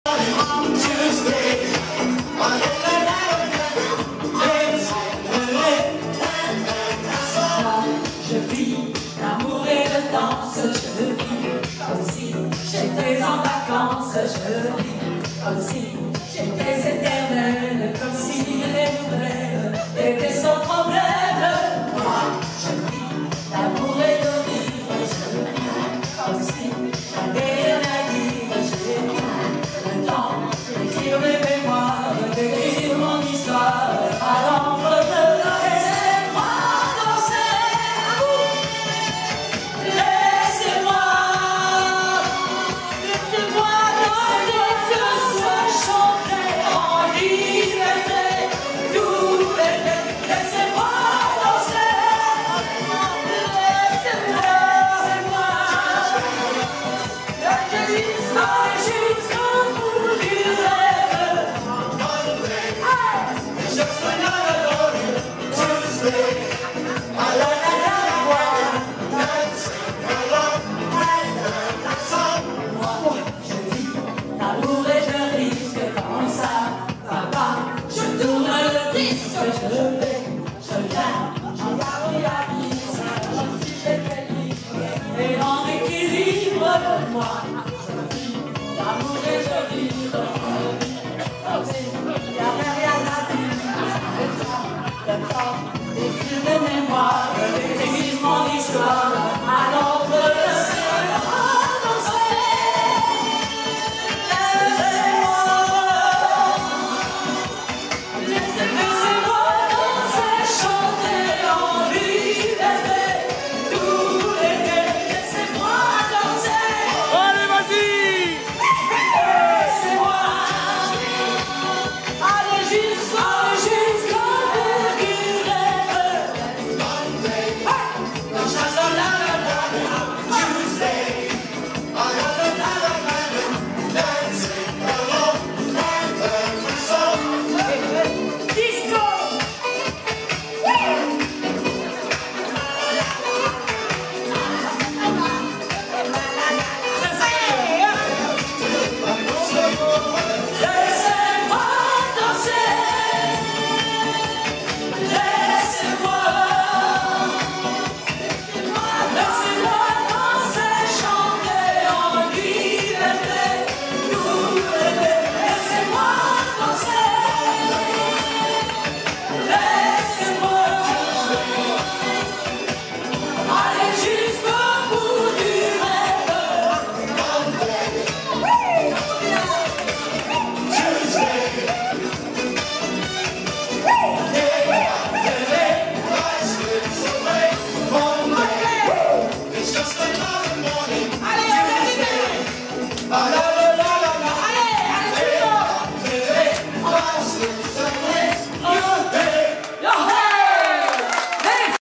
Je vis l'amour et le danse, je vis comme si j'étais en vacances, je vis comme si j'étais éternelle, comme si les nouvelles étaient sans problème. Moi, je vis l'amour et le vivre, je vis comme si j'avais rien à dire, j'ai le temps d'écrire mes mémoires, d'écrire mon histoire à l'encre de je viens, j'en garde la vie, comme si j'étais libre et en équilibre de moi. Je vis l'amour et je vis comme si